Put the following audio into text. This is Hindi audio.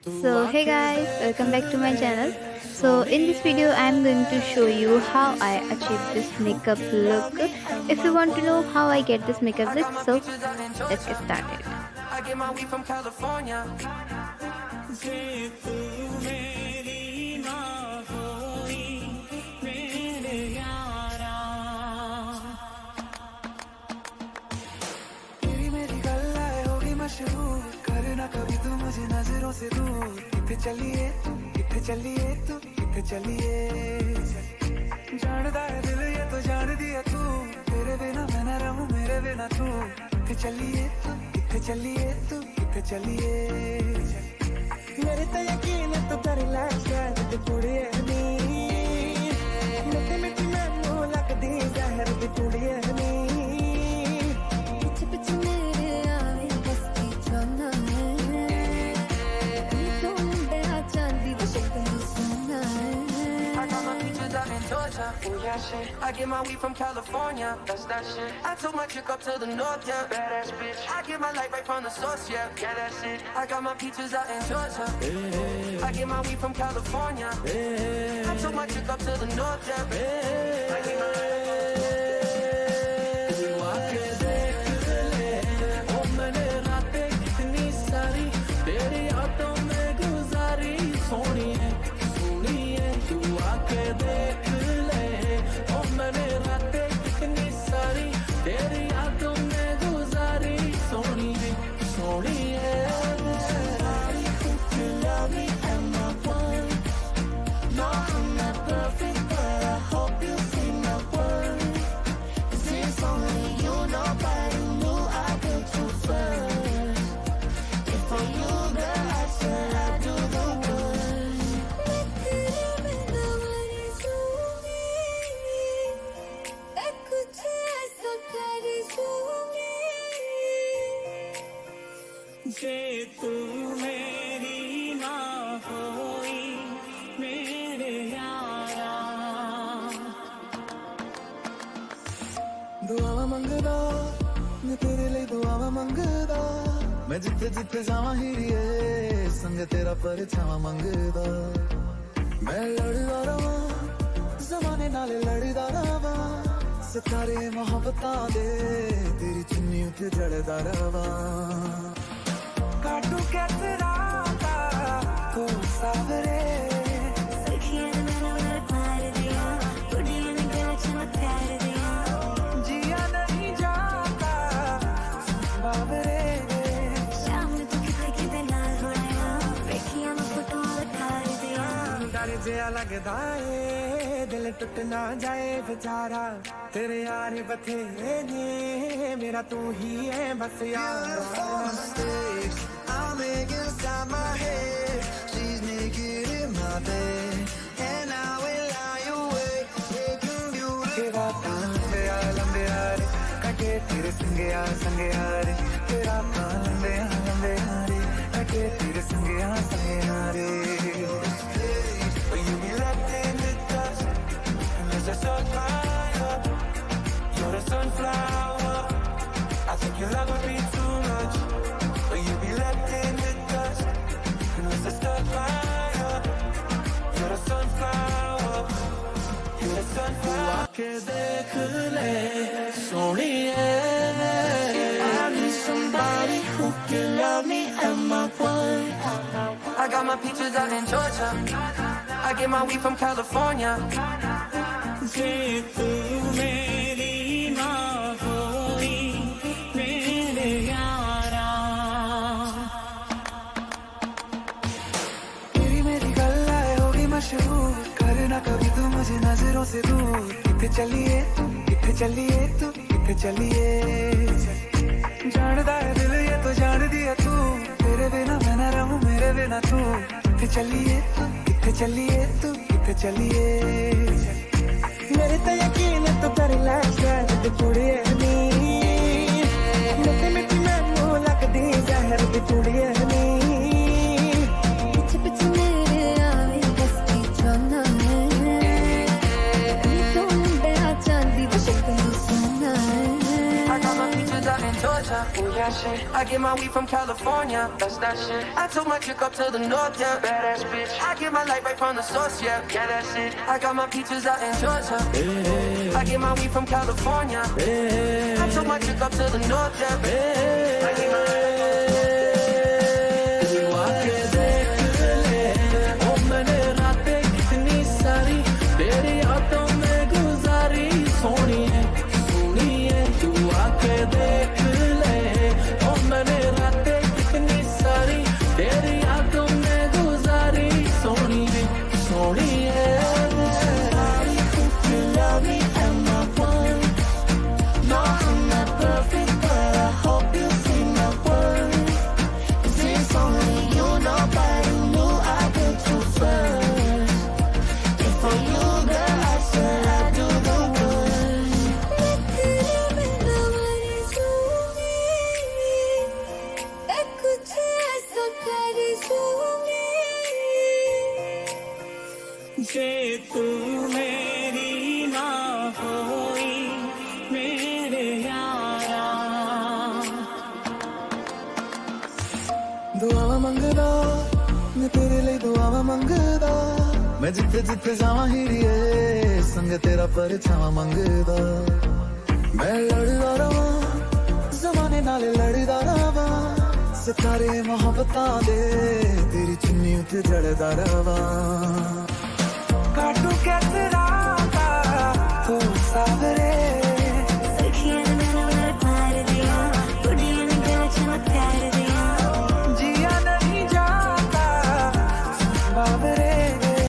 So hey guys, welcome back to my channel. So in this video I am going to show you how I achieve this makeup look. If you want to know how I get this makeup look, so let's get started. I get my weed from California. करना कभी तू मुझे नजरों से दूर किथे चलिए तू किथे चलिए जानदा है दिल ये तो जान दिया तू तेरे बिना मैं ना रहूं मेरे बिना तू किथे चलिए तू किथे चलिए मेरे तो यकीन है तू कर लाश ते कुड़ी है नी मिट्टी मिट्टी मैनू लगदी जहर दी कुड़ी है नी Oh yeah, shit. I get my weed from California. That's that shit. I took my chick up to the north, yeah. Badass bitch. I get my light right from the source, yeah. Yeah, that's it. I got my peaches out in Georgia. Hey. I get my weed from California. Hey. I took my chick up to the north, yeah. Hey. I get my जे तू मेरी ना होई मेरे यारा दुआवा मंगदा मैं तेरे लिए दुआवा मंगदा मैं जिथे जिथे जावां हीरिए संग तेरा परछावां मंगदा मैं लड़दा रवां ज़माने नाल लड़दा रवां सितारे मोहब्बतां दे तेरी चुन्नी उते जड़दा रवां काटू कैसे राता तू सावरे सखियां ने मेरा प्यार दिया कुड़ियां ने गला च प्यार दिया जिया नहीं जाता बावरे शाम तू किथे किथे नाल होया देखियां मैं फोटो उतार दिया डर जिया लगदा है दिल टूट ना जाए बेचारा तेरे यार बथेरे ने मेरा तू ही है बस यार I'm making inside my head. She's naked in my bed, and I will lie awake, making beautiful. Lambe yaar, kate tere sange yaar. Tera lambe yaar, kate tere sange yaar. When you be left in the dust, and there's a sunflower, you're a sunflower. I think your love would be too much. When you be left in the dust, and it's a stuck fire. You're a sunflower. You're a sunflower. आके देख ले सोनिए. I need somebody who can love me and my one. I got my peaches out in Georgia. I get my weed from California. जे तू मेरी ना होई मेरे यारा मशहूर करना कभी तू मुझे नजरों से दूर किथे चलिए तू किथे चलिए जानदा है दिल ये तो जान दिया तू तेरे बिना मैं ना रहूं मेरे बिना तू किथे चलिए तू किथे चलिए मेरे तो यकीन है तू कर लाश ते कुड़ी है नी मिट्टी मिट्टी मैनू लगदी जहर दी कुड़ी है नी shit. I get my weed from California, that's that shit. I took my chick up to the north, yeah, badass bitch. I get my light right from the source, yeah, that's it. I got my peaches out in Georgia. I get my weed from California. I took my chick up to the north, yeah. I get my जे तू मेरी ना होई मेरे यारा दुआवा मंगदा मैं तेरे लिए दुआवा मंगदा मैं जिथे जिथे जावां हीरिए संग तेरा परछावां मंगदा मैं लड़दा रवां ज़माने नाल लड़दा रवां सितारे मोहब्बतां दे तेरी चुन्नी उते जड़दा रवां काटू कैसे